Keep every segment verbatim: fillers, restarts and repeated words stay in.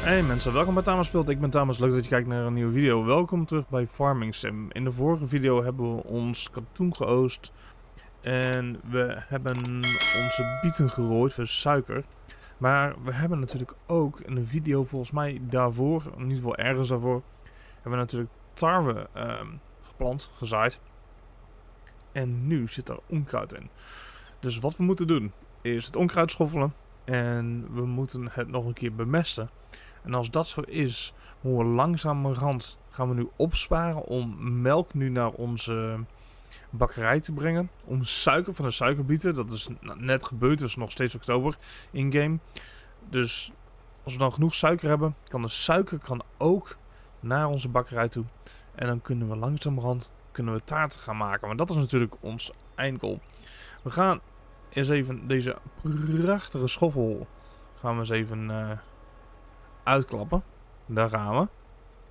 Hey mensen, welkom bij Thomas Speelt. Ik ben Thomas, leuk dat je kijkt naar een nieuwe video. Welkom terug bij Farming Sim. In de vorige video hebben we ons katoen geoost. En we hebben onze bieten gerooid voor suiker. Maar we hebben natuurlijk ook in een video volgens mij daarvoor, in ieder geval ergens daarvoor, hebben we natuurlijk tarwe um, geplant, gezaaid. En nu zit er onkruid in. Dus wat we moeten doen is het onkruid schoffelen. En we moeten het nog een keer bemesten. En als dat zo is, moeten we langzamerhand gaan we nu opsparen om melk nu naar onze bakkerij te brengen. Om suiker van de suikerbieten, dat is net gebeurd, dus nog steeds oktober in-game. Dus als we dan genoeg suiker hebben, kan de suiker kan ook naar onze bakkerij toe. En dan kunnen we langzamerhand kunnen we taarten gaan maken. Maar dat is natuurlijk ons eindgoal. We gaan eens even deze prachtige schoffel gaan we eens even uh, uitklappen. Daar gaan we.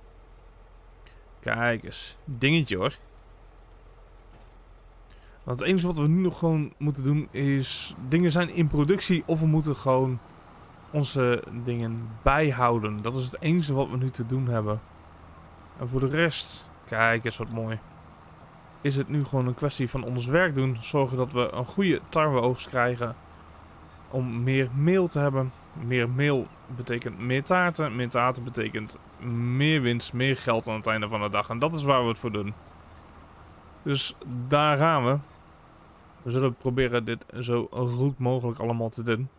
Kijk eens. Dingetje hoor. Want het enige wat we nu nog gewoon moeten doen is... Dingen zijn in productie of we moeten gewoon onze dingen bijhouden. Dat is het enige wat we nu te doen hebben. En voor de rest... Kijk eens wat mooi. Is het nu gewoon een kwestie van ons werk doen. Zorgen dat we een goede tarweoogst krijgen. Om meer meel te hebben. Meer meel betekent meer taarten. Meer taarten betekent meer winst, meer geld aan het einde van de dag. En dat is waar we het voor doen. Dus daar gaan we. We zullen proberen dit zo goed mogelijk allemaal te doen.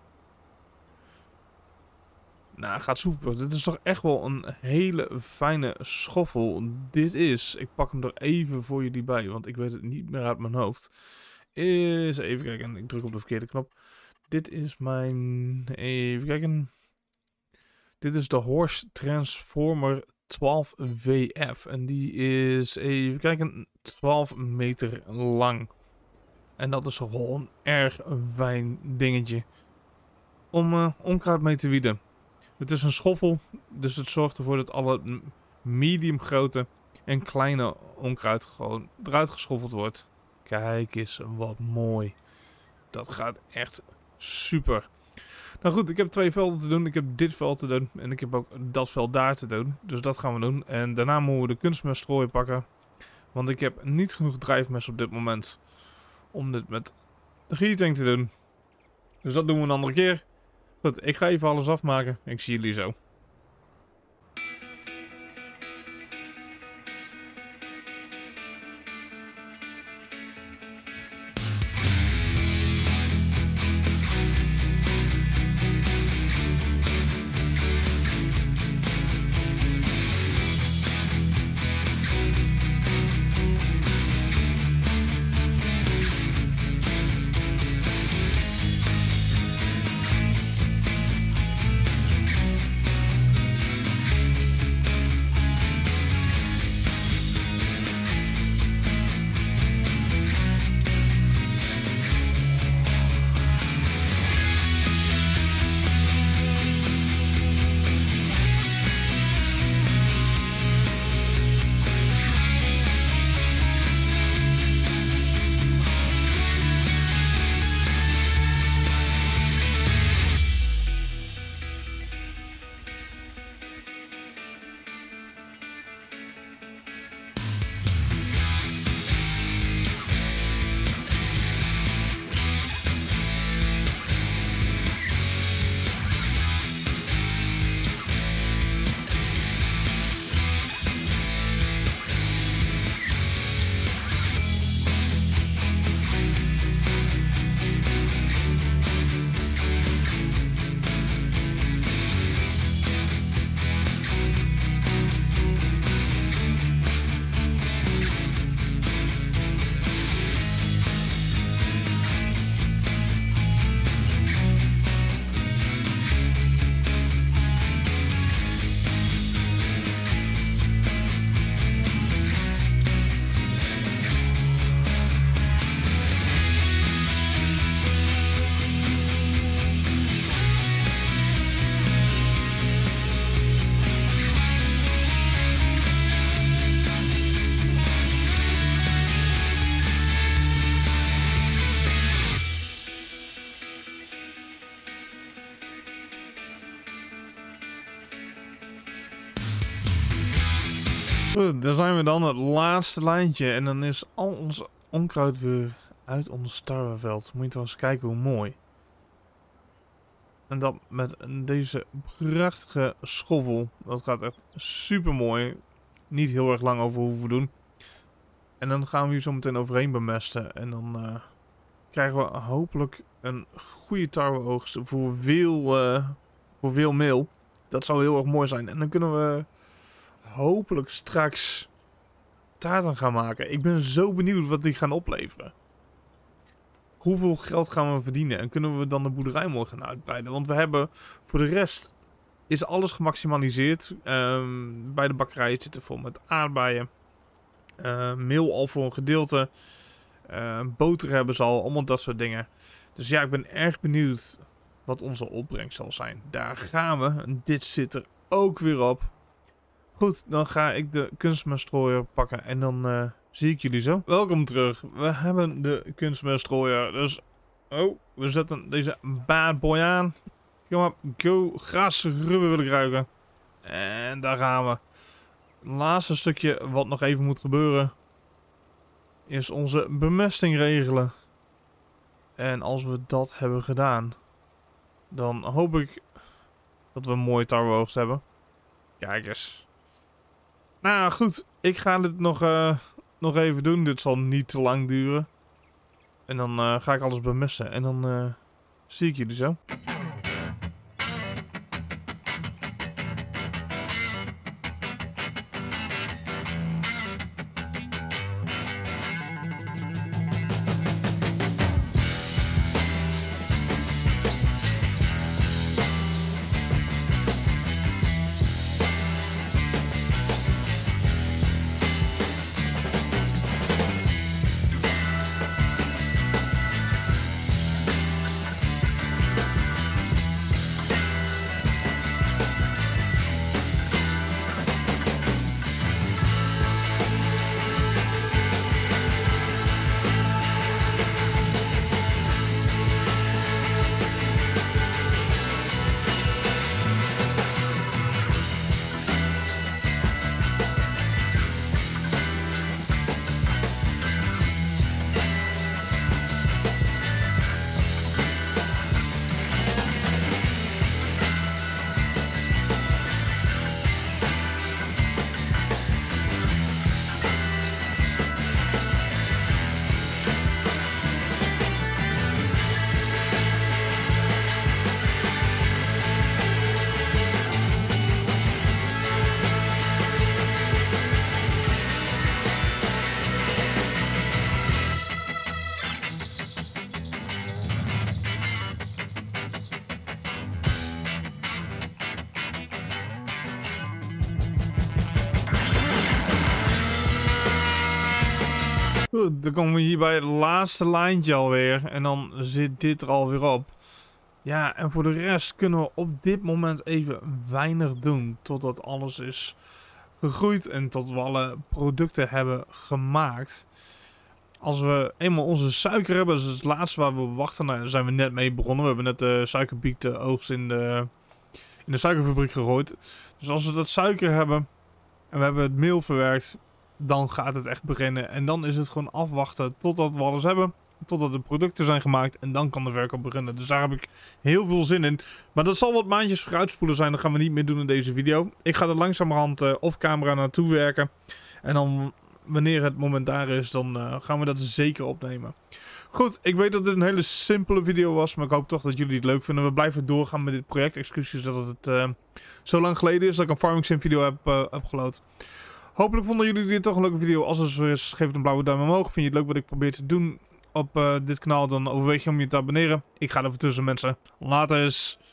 Nou, gaat super. Dit is toch echt wel een hele fijne schoffel. Dit is, ik pak hem er even voor jullie bij, want ik weet het niet meer uit mijn hoofd. Is, even kijken, ik druk op de verkeerde knop. Dit is mijn, even kijken. Dit is de Horse Transformer twaalf W F. En die is, even kijken, twaalf meter lang. En dat is gewoon een erg fijn dingetje. Om uh, onkruid mee te wieden. Het is een schoffel, dus het zorgt ervoor dat alle medium grote en kleine onkruid gewoon eruit geschoffeld wordt. Kijk eens, wat mooi. Dat gaat echt super. Nou goed, ik heb twee velden te doen. Ik heb dit veld te doen en ik heb ook dat veld daar te doen. Dus dat gaan we doen. En daarna moeten we de kunstmeststrooien pakken. Want ik heb niet genoeg drijfmest op dit moment om dit met de gietank te doen. Dus dat doen we een andere keer. Goed, ik ga even alles afmaken. Ik zie jullie zo. Goed, daar zijn we dan, het laatste lijntje. En dan is al ons onkruid weer uit ons tarweveld. Moet je wel eens kijken hoe mooi. En dat met deze prachtige schovel. Dat gaat echt super mooi. Niet heel erg lang over hoeven doen. En dan gaan we hier zo meteen overheen bemesten. En dan uh, krijgen we hopelijk een goede tarweoogst voor veel, uh, voor veel meel. Dat zou heel erg mooi zijn. En dan kunnen we hopelijk straks taarten gaan maken. Ik ben zo benieuwd wat die gaan opleveren. Hoeveel geld gaan we verdienen? En kunnen we dan de boerderij morgen gaan uitbreiden? Want we hebben voor de rest is alles gemaximaliseerd. Um, bij de bakkerij zit er vol met aardbeien. Uh, meel al voor een gedeelte. Uh, boter hebben ze al. Allemaal dat soort dingen. Dus ja, ik ben erg benieuwd wat onze opbrengst zal zijn. Daar gaan we. En dit zit er ook weer op. Goed, dan ga ik de kunstmeststrooier pakken en dan uh, zie ik jullie zo. Welkom terug. We hebben de kunstmeststrooier. Dus, oh, we zetten deze bad boy aan. Kom maar, go, gras, rubber wil ik ruiken. En daar gaan we. Het laatste stukje wat nog even moet gebeuren is onze bemesting regelen. En als we dat hebben gedaan, dan hoop ik dat we een mooie tarweoogst hebben. Kijk eens. Nou goed, ik ga dit nog, uh, nog even doen. Dit zal niet te lang duren. En dan uh, ga ik alles bemesten. En dan uh, zie ik jullie zo. Goed, dan komen we hier bij het laatste lijntje alweer. En dan zit dit er alweer op. Ja, en voor de rest kunnen we op dit moment even weinig doen. Totdat alles is gegroeid en tot we alle producten hebben gemaakt. Als we eenmaal onze suiker hebben, dat is het laatste waar we wachten. Nou, daar zijn we net mee begonnen. We hebben net de suikerbietenoost in de, in de suikerfabriek gegooid. Dus als we dat suiker hebben en we hebben het meel verwerkt, dan gaat het echt beginnen. En dan is het gewoon afwachten totdat we alles hebben. Totdat de producten zijn gemaakt. En dan kan de verkoop beginnen. Dus daar heb ik heel veel zin in. Maar dat zal wat maandjes vooruitspoelen zijn. Dat gaan we niet meer doen in deze video. Ik ga er langzamerhand uh, off camera naartoe werken. En dan, wanneer het moment daar is, dan uh, gaan we dat zeker opnemen. Goed, ik weet dat dit een hele simpele video was. Maar ik hoop toch dat jullie het leuk vinden. We blijven doorgaan met dit project. Excuses dat het uh, zo lang geleden is dat ik een Farming Sim video heb uh, upgeload. Hopelijk vonden jullie dit toch een leuke video. Als het zo is, geef het een blauwe duim omhoog. Vind je het leuk wat ik probeer te doen op uh, dit kanaal, dan overweeg je om je te abonneren. Ik ga er voor tussen, mensen. Later eens.